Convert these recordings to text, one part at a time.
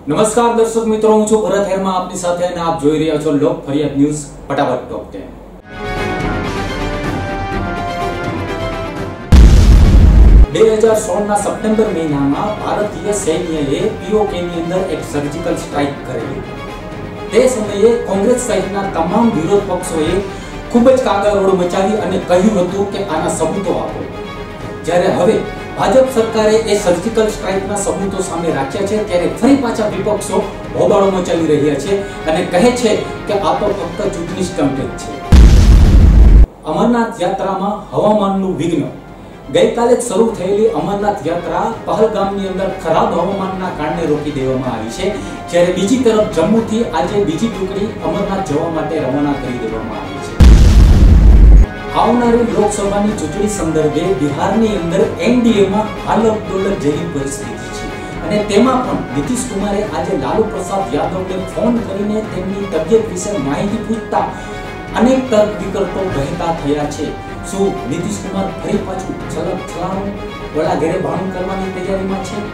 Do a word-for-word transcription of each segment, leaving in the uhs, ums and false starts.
નમસ્કાર દર્શક મિત્રો, હું છું ભરત હેરમાં આપની સાથે અને આપ જોઈ રહ્યા છો લોક ફરિયાદ ન્યૂઝ ફટાફટ ટોપ ટેન। બે હજાર સોળ ના સપ્ટેમ્બર મહિનામાં ભારતીય સૈન્યએ પીઓકે ની અંદર એક સર્જિકલ સ્ટ્રાઇક કરેલી। તે સમયે કોંગ્રેસ સહિતના તમામ વિરોધ પક્ષોએ ખૂબ જ કાગળોળ મચાવી અને કહ્યું હતું કે આના સબૂતો આપો। જ્યારે હવે ભાજપ સરકારે એ સર્જિકલ સ્ટ્રાઇકના સબૂતો સામે રાખ્યા છે, ત્યારે ફરી પાછા વિપક્ષો હોબાળો મચાવી રહ્યા છે અને કહે છે કે આ તો ફક્ત ચૂંટણી સ્ટન્ટ છે। અમરનાથ યાત્રામાં હવામાનનું વિઘ્ન। ગઈકાલે શરૂ થયેલી અમરનાથ યાત્રા પહલગામની અંદર ખરાબ હવામાનના કારણે રોકી દેવામાં આવી છે, જ્યારે બીજી તરફ જમ્મુથી આજે બીજી ટુકડી અમરનાથ જવા માટે રવાના કરી દેવામાં આવી છે। આવનારી લોકસભાની ચૂંટણી સંદર્ભે બિહારની અંદર એનડીએમાં હાલત ડોલત જેવી પરિસ્થિતિ છે અને તેમાં પણ નીતિશ કુમારે આજે લાલુ પ્રસાદ યાદવને ફોન કરીને તેમની તબિયત વિશે માહિતી પૂછતા અનેક તર્ક વિતર્કો વહેતા થયા છે। શું નીતિશ કુમાર ફરી પાછું છલક છલાણું વડા ઘેરે ભાણું કરવાની તૈયારીમાં છે?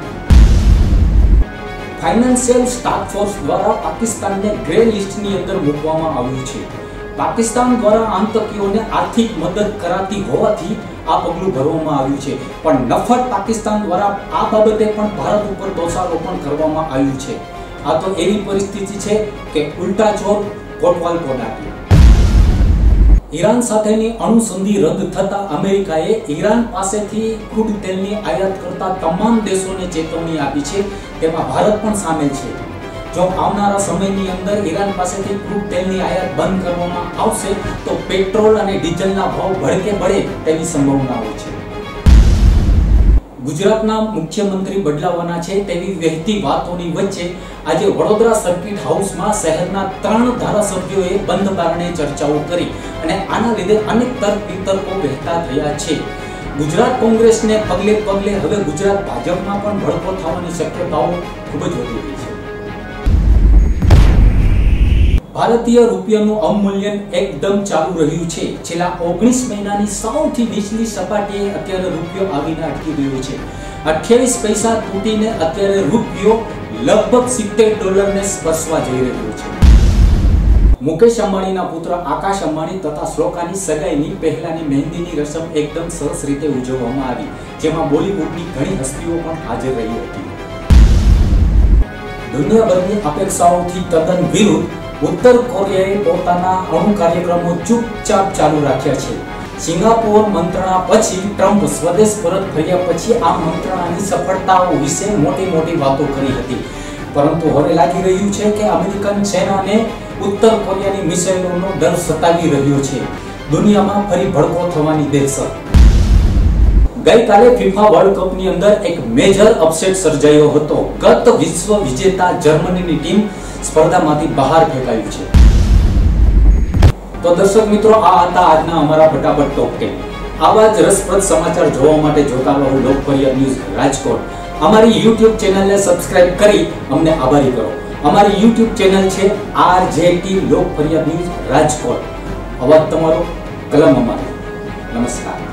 ફાઇનાન્શિયલ ટાસ્ક ફોર્સ દ્વારા પાકિસ્તાનને ગ્રે લિસ્ટની અંદર મૂકવામાં આવ્યું છે। પાકિસ્તાન દ્વારા આતંકીઓને આર્થિક મદદ કરાતી હોવાથી આ પગલું ભરવામાં આવ્યું છે, પણ નફત પાકિસ્તાન દ્વારા આ બાબતે પણ ભારત ઉપર દોષારોપણ કરવામાં આવ્યું છે। આ તો એવી પરિસ્થિતિ છે કે ઉલટા ચોર કોટવાલ કોડાપ્યો। ઈરાન સાથેની અણુ સંધિ રદ થતા અમેરિકાએ ઈરાન પાસેથી ક્રૂડ તેલની આયાત કરતા તમામ દેશોને ચેતવણી આપી છે, તેમાં ભારત પણ સામેલ છે। જો આવનારા સમયની અંદર ઈરાન પાસેથી ક્રૂડ તેલની આયાત બંધ કરવામાં આવશે તો પેટ્રોલ અને ડીઝલના ભાવ ભડકે પડે તેવી સંભાવનાઓ છે। ગુજરાતના મુખ્યમંત્રી બદલાવાના છે તેવી વહેતી વાતોની વચ્ચે આજે વડોદરા સર્કિટ હાઉસમાં શહેરના ત્રણ ધારાસભ્યોએ બંધ બારણે ચર્ચાઓ કરી અને આના લીધે અનેક તર્ક વિતર્કો વહેતા થયા છે। ગુજરાત કોંગ્રેસને પગલે પગલે હવે ગુજરાત ભાજપમાં પણ ભડકો થવાની શક્યતાઓ ખૂબ જ વધી ગઈ છે। ભારતીય રૂપિયાનું અવમૂલ્યન એકદમ ચાલુ રહ્યું છે। છેલ્લા ઓગણીસ મહિનાની સૌથી નીચલી સપાટીએ અત્યારે રૂપિયો આવીને અટકી ગયો છે। અઠ્યાવીસ પૈસા તૂટીને અત્યારે રૂપિયો લગભગ સિત્તેર ડોલરને સ્પર્શવા જઈ રહ્યો છે। મુકેશ અંબાણીના પુત્ર આકાશ અંબાણી તથા શ્લોકાની સગાઈની પહેલાની મહેંદીની રસમ એકદમ સરસ રીતે ઉજવવામાં આવી, જેમાં બોલિવૂડની ઘણી હસ્તીઓ પણ હાજર રહી હતી। દુનિયાભરની અપેક્ષાઓથી તદ્દન વિરુદ્ધ ઉત્તર કોરિયાએ પોતાના અણુ કાર્યક્રમો ચૂપચાપ ચાલુ રાખ્યા છે। સિંગાપોર મંત્રણા પછી ટ્રમ્પ સ્વદેશ પરત ફર્યા પછી આ મંત્રણાની સફળતાઓ વિશે મોટી મોટી વાતો કરી હતી, પરંતુ હવે લાગી રહ્યું છે કે અમેરિકન સેનાને ઉત્તર કોરિયાની મિસાઇલોનો ડર સતાવી રહ્યો છે। દુનિયામાં ફરી ભડકો થવાની દહેશત। ગઈકાલે ફિફા વર્લ્ડ કપની અંદર એક મેજર અપસેટ સર્જાયો હતો। ગત વિશ્વ વિજેતા જર્મનીની ટીમ સ્પર્ધામાંથી બહાર ફેંકાયું છે। તો દર્શક મિત્રો, આ હતા આજના અમારા ફટાફટ ટોપ ટેન। આવા જ રસપ્રદ સમાચાર જોવા માટે જોતા રહો લોક ફરિયાદ ન્યૂઝ રાજકોટ। અમારી યુટ્યુબ ચેનલને સબસ્ક્રાઇબ કરી અમને આભારી કરો। અમારી યુટ્યુબ ચેનલ છે R J T Lok Fariyad news Rajkot. અવાજ તમારો, કલમ અમારો। નમસ્કાર।